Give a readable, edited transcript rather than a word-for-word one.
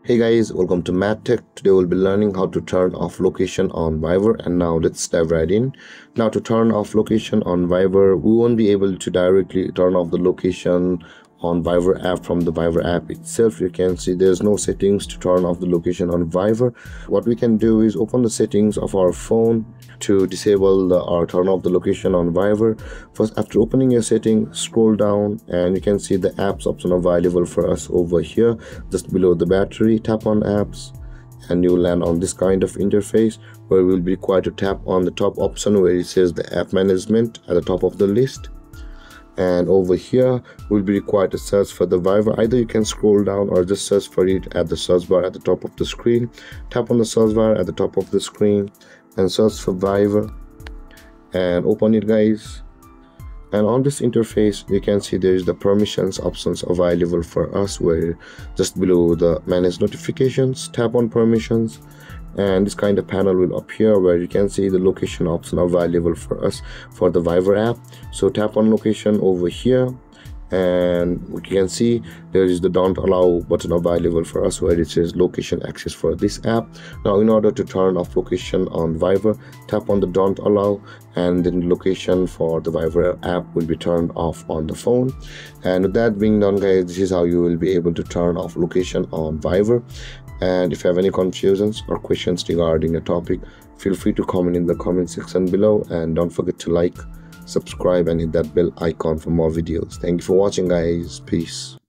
Hey guys, welcome to MadTech. Today we'll be learning how to turn off location on Viber, and now let's dive right in. Now to turn off location on Viber, we won't be able to directly turn off the location on Viber app from the Viber app itself. You can see there's no settings to turn off the location on Viber. What we can do is open the settings of our phone to disable or turn off the location on Viber. First, after opening your setting, scroll down and you can see the apps option available for us over here just below the battery. Tap on apps and you will land on this kind of interface where we'll be required to tap on the top option where it says the app management at the top of the list. And over here we'll be required to search for the Viber. Either you can scroll down or just search for it at the search bar at the top of the screen. Tap on the search bar at the top of the screen and search for Viber and open it, guys. And on this interface you can see there is the permissions options available for us, where just below the manage notifications, tap on permissions and this kind of panel will appear where you can see the location option available for us for the Viber app. So tap on location over here and you can see there is the don't allow button available for us where it says location access for this app. Now in order to turn off location on Viber, tap on the don't allow and then location for the Viber app will be turned off on the phone. And with that being done, guys, this is how you will be able to turn off location on Viber. And if you have any confusions or questions regarding the topic, feel free to comment in the comment section below, and don't forget to like, subscribe and hit that bell icon for more videos. Thank you for watching, guys. Peace.